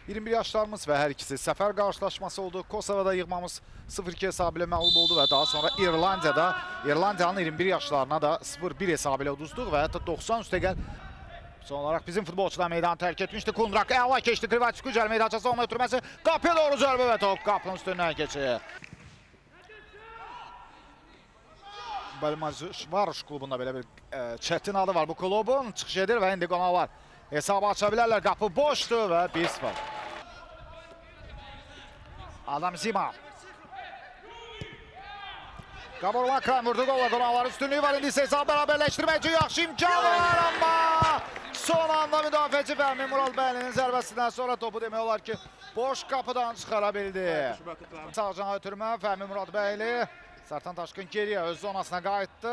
21 yaşlarımız və hər ikisi səfər qarşılaşması oldu. Kosovada yığmamız 0-2 hesabı ilə məğlub oldu və daha sonra İrlandiyanın 21 yaşlarına da 0-1 hesabı ilə uduzduq və hətta 90 üstə gəl. Son olaraq bizim futbolçular meydanı tərk etmişdi. Kundrak əla keçdi. Krivaçiku cəl meydançası ona ötürməsi. Qapıya doğru zərbə və top qapının üstündən keçir. Varuş klubunda belə bir çətin adı var bu klubun. Çıxış edir və indi qonaqlar hesabı aça bilərlər. Qapı boşdur və 1-0. Adam Zima. Gabor Makran vurdu qolla, qonaqların üstünlüyü var. İndi isə hesabı bərabərləşdirmək üçün yaxşı imkan var, amma son anda müdafiəçi Fəhmi Muradbəylinin zərbəsindən sonra topu demək olar ki, boş qapıdan çıxara bildi. Sağcan ötürmə Fəhmi Muradbəyli. Sərtan Taşkın geriyə öz zonasına qayıtdı.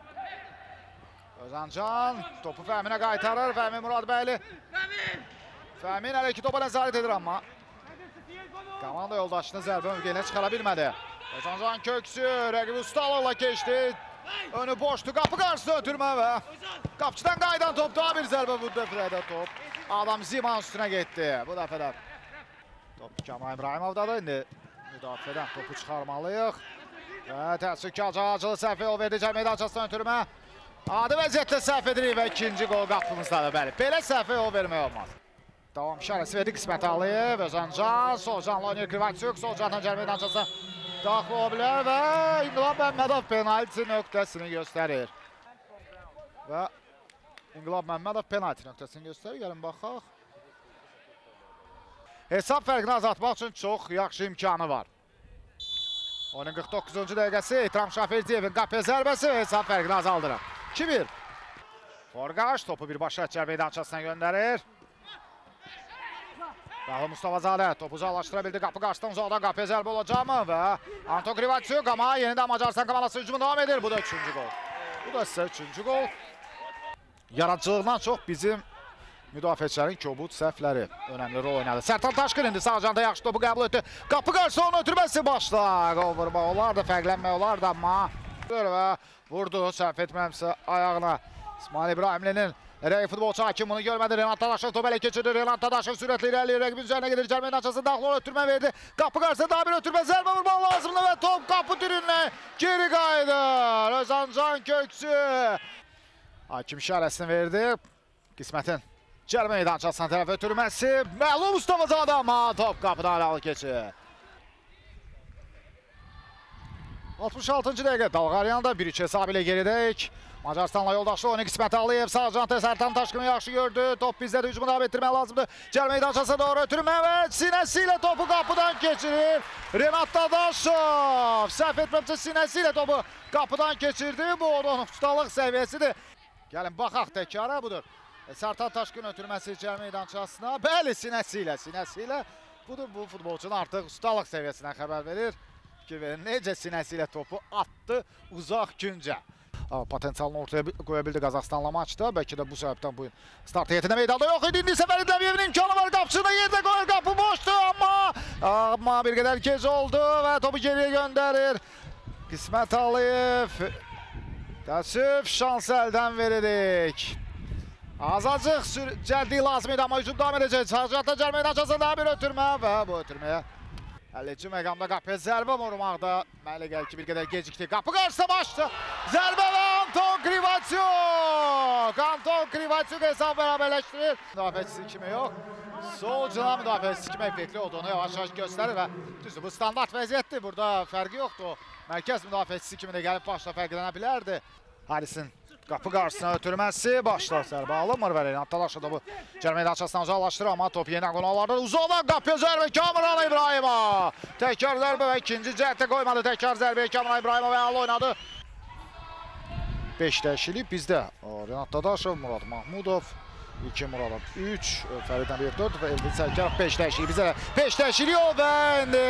Özancan topu Fəhminə qaytarır. Fəhmi Muradbəyli. Fəhmin hələ ki topa nəzarət edir, amma komanda yoldaşını zərbə mövqeyinə çıxara bilmədi. Özancan köksü rəqibi ustalıqla keçdi. Önü boşdu. Qapı qarşısına ötürmə və qapçıdan qaydan top. Daha bir zərbə bu dəfədə top. Adam Ziman üstünə getdi. Bu dəfədə top Kamal İbrahimovdadır. İndi müdafiədən topu çıxarmalıyıq. Və təəssüf ki, acılı səhv yol verdi cəl meydançasından ötürmə. Adi vəziyyətdə səhv edirik və ikinci qol qapımızdadır. Bəli, belə səhv yol vermək olmaz. Davam işarəsi verdi Qismət Aliyev. Özancan, Solcanla oynayır Krivaçuk. Solcanla cəl meydançasına daxil ola bilər və İnqilab Məmmədov penalti nöqtəsini göstərir. Və İnqilab Məmmədov penalti nöqtəsini göstərir. Gəlin baxaq. Hesab fərqini azaltmaq üçün çox yaxşı imkanı var. Onun 49-cu dəqiqəsi İtram Şaferdiyevin qapıya zərbəsi və hesab fərqini azaldırır. 2-1. Forqaş topu birbaşa cəl meydançasına göndərir. Dalı Mustafazadə topu uzaqlaşdıra bildi. Qapı qarşıdan uzaqdan qapıya zərbə olacaqmı və Anton Krivaçuk, amma yenidən Macaristan komandası hücumu davam edir. Bu da 3-cü qol. Bu da sizə 3-cü qol. Yaradıcılığından çox bizim müdafiəçilərin kobud səhvləri önəmli rol oynadı. Sərtan Taşkın indi sağcanda yaxşı topu qəbul etdi. Qapı qarşısı onun ötürməsi başla. Qol vurmaq olardı, fərqlənmək olardı, amma və vurdu səhv etməmsə ayağına. İsmail İbrahimlinin rəqib futbolçu hakim bunu görmədi. Renat Tadaşov topu ələ keçirdi. Renat Tadaşov sürətli irəliyir. Rəqibin üzərinə gedir. Cəl meydançasına daxil olan ötürmə verdi. Qapı qarşısında daha bir ötürmə zərbə vurmaq lazımdır və top qapı türündən geri qayıdır. Özancan köksü. Hakim işarəsini verdi. Qismətin cəl meydançasına tərəf ötürməsi. Məlum Mustafazadə, amma top qapıdan aralı keçir. 66-cı dəqiqə Dalğaryan'da 1-3 hesabı ilə geridəyik. Macaristanla yoldaşlı oyunu Qismət Aliyev. Sağcantı Sərtan Taşkını yaxşı gördü. Top bizdə də hücumu davam etdirmək lazımdır. Cəl meydançasına doğru ötürmə və sinəsi ilə topu qapıdan keçirir. Renat Tadaşov səhv etməmsə sinəsi ilə topu qapıdan keçirdi. Bu onun ustalıq səviyyəsidir. Gəlin baxaq təkara budur. Sərtan Taşkın ötürməsi cəl meydançasına. Bəli, sinəsi ilə. Budur, bu futbolçunun artıq ustalıq səviyyəsindən xəbər verir. Fikir verin, necə sinəsi ilə topu attı uzaq güncə. Potensialını ortaya qoya bildi Qazaxstanla maçda. Bəlkə də bu səbəbdən bu start heyətində meydanda yox idi. İndi Səfər İdləmiyevin imkanı var. Qapçını yerdə qoyur. Qapı boşdur, amma bir qədər gec oldu və topu geriyə göndərir. Qismət Aliyev. Təəssüf, şans əldən veririk. Azacıq cəldiyi lazım idi, amma hücum davam edəcək. Sağcaqda cəl meydançasına daha bir ötürmə və bu ötürməyə 50-ci məqamda qapıya zərbə vurmaqda mənə gəlir ki, bir qədər gecikdi. Qapı qarşısında başdı. Zərbə və Anton Krivaçuk. Anton Krivaçuk hesab bərabərləşdirir. Müdafiəçisi kimi yox. Sol cana müdafiəçisi kimi effektli olduğunu yavaş-yavaş göstərir və düzdür, bu standart vəziyyətdir. Burada fərqi yoxdur. Mərkəz müdafiəçisi kimi də gəlib başla fərqlənə bilərdi. Harisin qapı qarşısına ötürməsi, başla zərbə alınmır və Renat Tadaşov da bu cəl meydançasından uzaqlaşdırır, amma top yenə qonaqlarda uzaqdan qapıya zərbə Kamran İbrahimov. Təkrar zərbə və ikinci cəhətdə qoymadı. Təkrar zərbəyə Kamran İbrahimov və əla oynadı. 5 dəyişiklik bizdə. Renat Tadaşov, Murad Mahmudov, İlkin Muradov 3, Fərid Nəbiyev 4 və Elvin Sərkarov 5 dəyişiklik bizdə. 5 dəyişiklik o və indi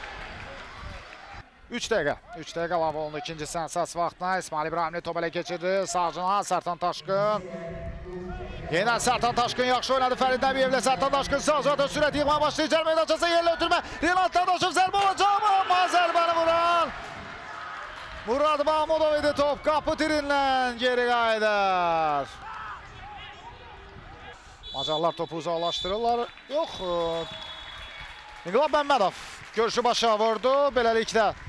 3 dəqiqə lavə olundu ikinci sensas vaxtına. İsmail İbrahimli top ələ keçirdi. Sağcına Sərtan Taşkın. Yenə Sərtan Taşkın yaxşı oynadı. Fərid Nəbiyevlə Sərtan Taşkın sağcada sürət yığmaya başlayır. Cəl meydançasına yerlə ötürmə. Renat Tadaşov zərbə olacaq, amma zərbəni vuran Murad Mahmudov idi. Top qapı tirindən geri qayıdır. Macarlar topu uzaqlaşdırırlar. Yox, İnqilab Məmmədov görüşü başa vurdu. Beləliklə